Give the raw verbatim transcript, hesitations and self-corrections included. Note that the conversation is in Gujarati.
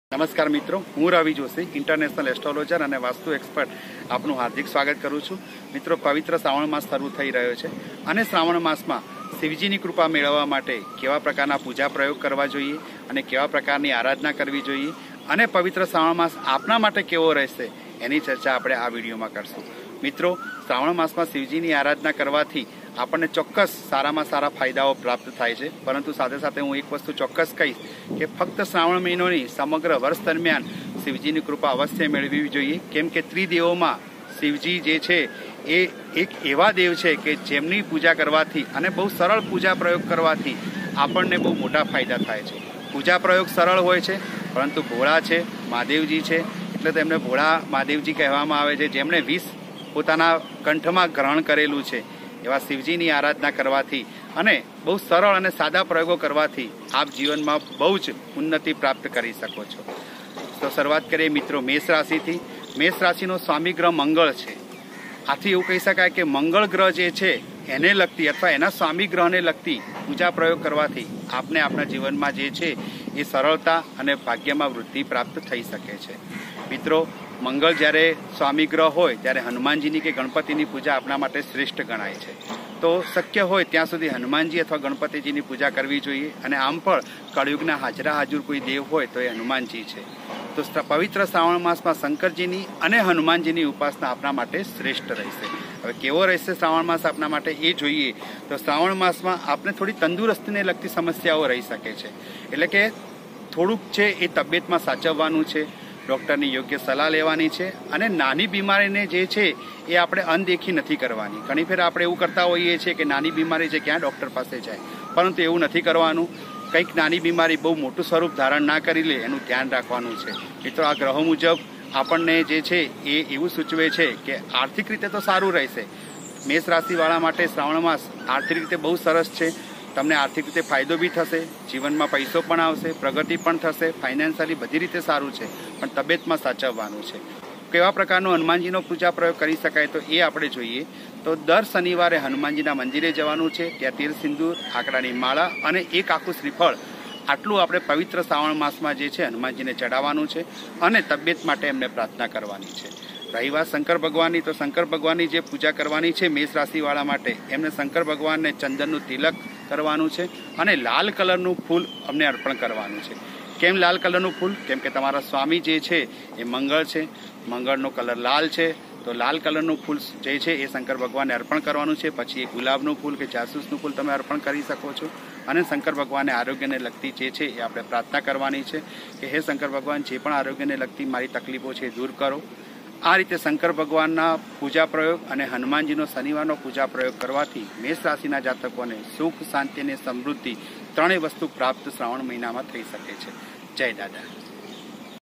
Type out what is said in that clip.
नमस्कार मित्रों, हूँ रवि जोशी इंटरनेशनल एस्ट्रोलॉजर और वास्तु एक्सपर्ट आपनु हार्दिक स्वागत करूँ छूं। मित्रों, पवित्र श्रावण मास शुरू थई रह्यो छे अने श्रावण मास में शिवजी की कृपा मेळववा माटे केवा प्रकारना पूजा प्रयोग करवा जोईए अने केवा प्रकारनी आराधना करवी जोईए अने पवित्र श्रावण मास आपना माटे केवो रहेशे एनी चर्चा आपणे आ विडियोमां करशुं। मित्रों, श्रावण मास में शिवजी की आराधना करवाथी आपने चौक्कस सारा में सारा फायदाओं प्राप्त थाय छे, परंतु साथे साथे हूँ एक वस्तु चौक्कस कहीश कि फक्त श्रावण महीनोनी समग्र वर्ष दरमियान शिवजी की कृपा अवश्य मेळवी जोईए, केम के त्रिदेवों में शिवजी जे छे ए एक एवा देव छे कि जेमनी पूजा करवाथी अने बहु सरल पूजा प्रयोग करवाथी आपणने बहु मोटा फायदा थाय छे। पूजा प्रयोग सरल होय छे, परंतु भोळा छे, महादेवजी छे એટલે તેમને ભોળા મહાદેવજી કહેવામાં આવે છે, જેમણે વિષ પોતાના કંઠમાં ગ્રહણ કરેલું છે। એવા શિવજીની આરાધના કરવાથી અને બહુ સરળ અને સાદા પ્રયોગો કરવાથી આપ જીવનમાં બહુ જ ઉન્નતિ પ્રાપ્ત કરી શકો છો। તો શરૂઆત કરીએ મિત્રો મેષ રાશિથી। મેષ રાશિનો સ્વામી ગ્રહ મંગળ છે। આથી એવું કહી શકાય કે મંગળ ગ્રહ જે છે એને લગતી અથવા એના સ્વામી ગ્રહને લગતી પૂજા પ્રયોગ કરવાથી આપને આપણા જીવનમાં જે છે એ સરળતા અને ભાગ્યમાં વૃદ્ધિ પ્રાપ્ત થઈ શકે છે। મિત્રો, મંગળ જ્યારે સ્વામી ગ્રહ હોય ત્યારે હનુમાનજીની કે ગણપતિની પૂજા આપણા માટે શ્રેષ્ઠ ગણાય છે। તો શક્ય હોય ત્યાં સુધી હનુમાનજી અથવા ગણપતિજીની પૂજા કરવી જોઈએ અને આમ પણ કળયુગના હાજરા હાજર કોઈ દેવ હોય તો એ હનુમાનજી છે। તો પવિત્ર શ્રાવણ માસમાં શંકરજીની અને હનુમાનજીની ઉપાસના આપણા માટે શ્રેષ્ઠ રહેશે। હવે કેવો રહેશે શ્રાવણ માસ આપણા માટે એ જોઈએ તો શ્રાવણ માસમાં આપને થોડી તંદુરસ્તીને લગતી સમસ્યાઓ રહી શકે છે, એટલે કે થોડુંક છે એ તબિયતમાં સાચવવાનું છે, ડૉક્ટરની યોગ્ય સલાહ લેવાની છે અને નાની બીમારીને જે છે એ આપણે અનદેખી નથી કરવાની। ઘણી ફેર આપણે એવું કરતા હોઈએ છીએ કે નાની બીમારી છે ક્યાં ડૉક્ટર પાસે જાય, પરંતુ એવું નથી કરવાનું। કંઈક નાની બીમારી બહુ મોટું સ્વરૂપ ધારણ ના કરી લે એનું ધ્યાન રાખવાનું છે। મિત્રો, આ ગ્રહો મુજબ આપણને જે છે એ એવું સૂચવે છે કે આર્થિક રીતે તો સારું રહેશે। મેષ રાશિવાળા માટે શ્રાવણ માસ આર્થિક રીતે બહુ સરસ છે। તમને આર્થિક રીતે ફાયદો બી થશે, જીવનમાં પૈસો પણ આવશે, પ્રગતિ પણ થશે, ફાઇનાન્શિયલી બધી રીતે સારું છે, પણ તબિયતમાં સાચવવાનું છે। કેવા પ્રકારનો હનુમાનજીનો પૂજા પ્રયોગ કરી શકાય તો એ આપણે જોઈએ તો દર શનિવારે હનુમાનજીના મંદિરે જવાનું છે, ત્યાં તીર સિંદૂર, આંકડાની માળા અને એક આખું શ્રીફળ આટલું આપણે પવિત્ર શ્રાવણ માસમાં જે છે હનુમાનજીને ચડાવવાનું છે અને તબિયત માટે એમને પ્રાર્થના કરવાની છે। રહી વાત શંકર ભગવાનની, તો શંકર ભગવાનની જે પૂજા કરવાની છે મેષ રાશિવાળા માટે એમને શંકર ભગવાનને ચંદનનું તિલક કરવાનું છે અને લાલ કલરનું ફૂલ અમને અર્પણ કરવાનું છે। કેમ લાલ કલરનું ફૂલ? કેમ કે તમારા સ્વામી જે છે એ મંગળ છે, મંગળનો કલર લાલ છે, તો લાલ કલરનું ફૂલ જે છે એ શંકર ભગવાનને અર્પણ કરવાનું છે। પછી એ ગુલાબનું ફૂલ કે જાસૂસનું ફૂલ તમે અર્પણ કરી શકો છો અને શંકર ભગવાનને આરોગ્યને લગતી જે છે એ આપણે પ્રાર્થના કરવાની છે કે હે શંકર ભગવાન, જે પણ આરોગ્યને લગતી મારી તકલીફો છે એ દૂર કરો। આ રીતે શંકર ભગવાનના પૂજા પ્રયોગ અને હનુમાનજીનો શનિવારનો પૂજા પ્રયોગ કરવાથી મેષ રાશિના જાતકોને સુખ, શાંતિ અને સમૃદ્ધિ ત્રણેય વસ્તુ પ્રાપ્ત શ્રાવણ મહિનામાં થઈ શકે છે। જય દાદા।